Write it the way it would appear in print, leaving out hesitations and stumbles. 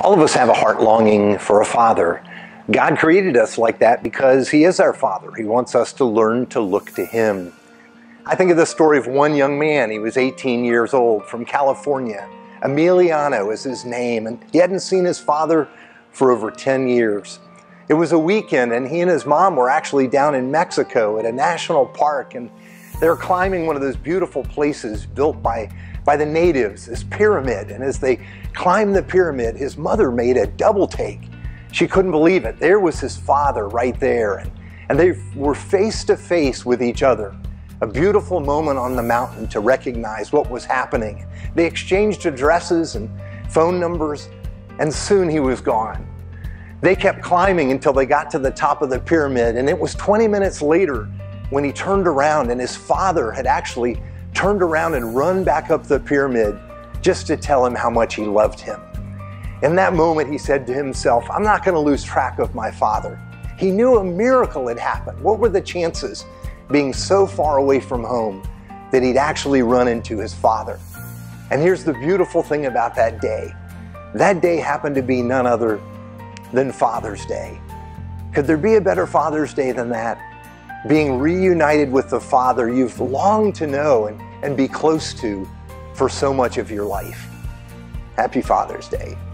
All of us have a heart longing for a father. God created us like that because He is our Father. He wants us to learn to look to Him. I think of the story of one young man. He was 18 years old from California. Emiliano is his name, and he hadn't seen his father for over 10 years. It was a weekend, and he and his mom were actually down in Mexico at a national park, and they were climbing one of those beautiful places built by the natives, this pyramid. And as they climbed the pyramid, his mother made a double take. She couldn't believe it. There was his father right there, and they were face to face with each other. A beautiful moment on the mountain to recognize what was happening. They exchanged addresses and phone numbers, and soon he was gone. They kept climbing until they got to the top of the pyramid, and it was 20 minutes later when he turned around, and his father had actually turned around and run back up the pyramid just to tell him how much he loved him. In that moment, he said to himself, "I'm not going to lose track of my father." He knew a miracle had happened. What were the chances, being so far away from home, that he'd actually run into his father? And here's the beautiful thing about that day. That day happened to be none other than Father's Day. Could there be a better Father's Day than that? Being reunited with the Father you've longed to know and be close to for so much of your life. Happy Father's Day.